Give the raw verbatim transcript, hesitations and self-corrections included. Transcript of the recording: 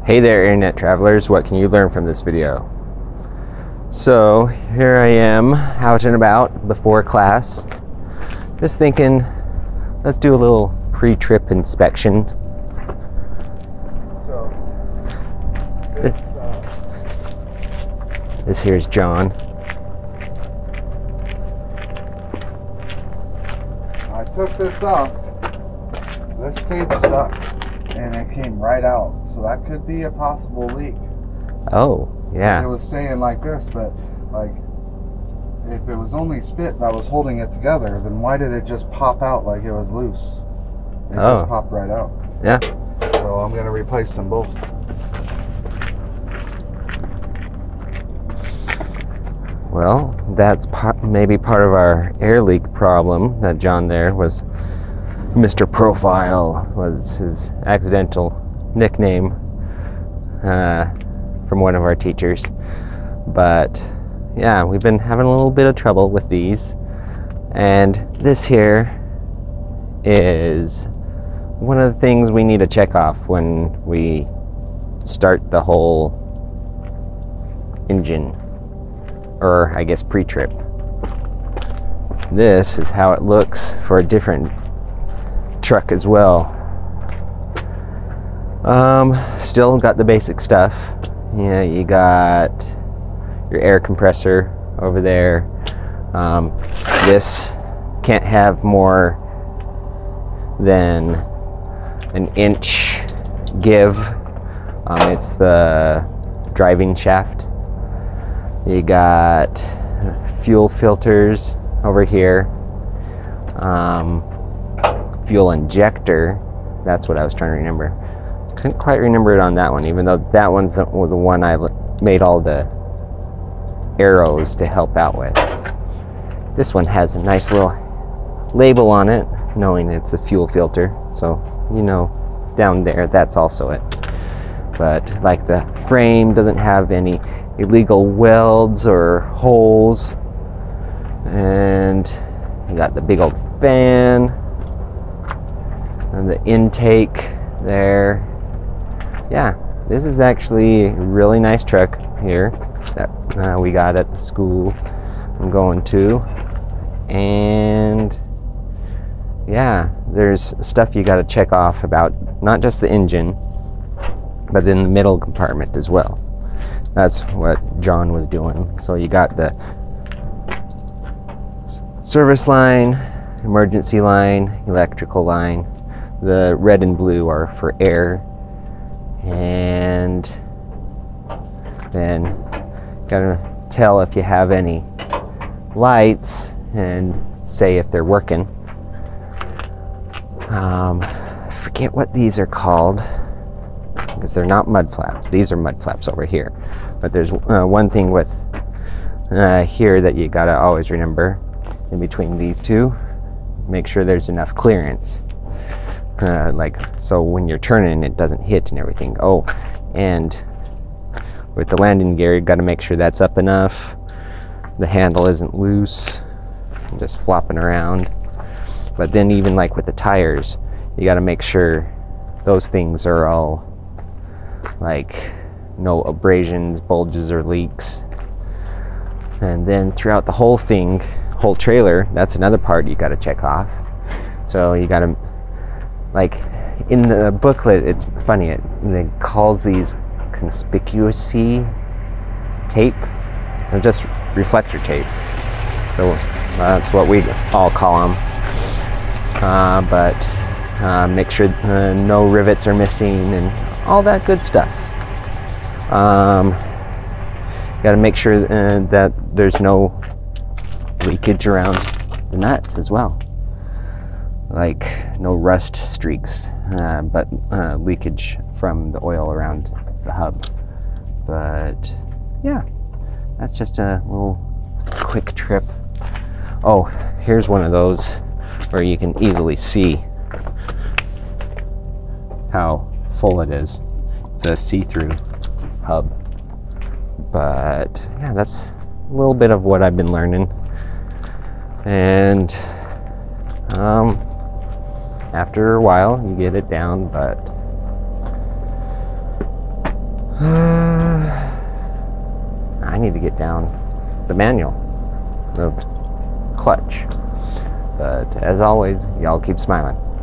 Hey there, internet travelers, what can you learn from this video? So here I am out and about before class, just thinking let's do a little pre-trip inspection. So this, uh, this here's John. I took this off, this stayed stuck and it came right out, so that could be a possible leak. Oh, yeah. It was staying like this, but like if it was only spit that was holding it together, then why did it just pop out like it was loose? It oh. just popped right out. Yeah. So I'm gonna replace them both. Well, that's part, maybe part of our air leak problem that John there was. Mister Profile was his accidental nickname uh, from one of our teachers. But yeah, we've been having a little bit of trouble with these. And this here is one of the things we need to check off when we start the whole engine, or I guess pre-trip. This is how it looks for a different truck as well. Um, still got the basic stuff. Yeah, you got your air compressor over there. Um, this can't have more than an inch give. Um, it's the driving shaft. You got fuel filters over here. Um, fuel injector, that's what I was trying to remember. Couldn't quite remember it on that one, even though that one's the, the one I made all the arrows to help out with. This one has a nice little label on it, knowing it's a fuel filter, so you know down there that's also it. But like the frame doesn't have any illegal welds or holes, and you got the big old fan and the intake there. Yeah, this is actually a really nice truck here that uh, we got at the school I'm going to. And yeah, there's stuff you got to check off about not just the engine, but in the middle compartment as well. That's what John was doing. So you got the service line, emergency line, electrical line. The red and blue are for air, and then gotta tell if you have any lights and say if they're working. Um, I forget what these are called because they're not mud flaps. These are mud flaps over here, but there's uh, one thing with uh, here that you gotta always remember in between these two. Make sure there's enough clearance. Uh, like, so when you're turning, it doesn't hit and everything. Oh, and with the landing gear, you got to make sure that's up enough. The handle isn't loose, just flopping around. But then even like with the tires, you got to make sure those things are all like no abrasions, bulges, or leaks. And then throughout the whole thing, whole trailer, that's another part you got to check off. So you got to, like in the booklet, it's funny, it, it calls these conspicuousy tape, or just reflector tape. So that's what we all call them. Uh, but uh, make sure uh, no rivets are missing and all that good stuff. Um, got to make sure uh, that there's no leakage around the nuts as well. Like no rust streaks, uh, but uh, leakage from the oil around the hub. But yeah, that's just a little quick trip. Oh, here's one of those where you can easily see how full it is. It's a see-through hub. But yeah, that's a little bit of what I've been learning. And um, after a while, you get it down, but I need to get down the manual of clutch. But as always, y'all keep smiling.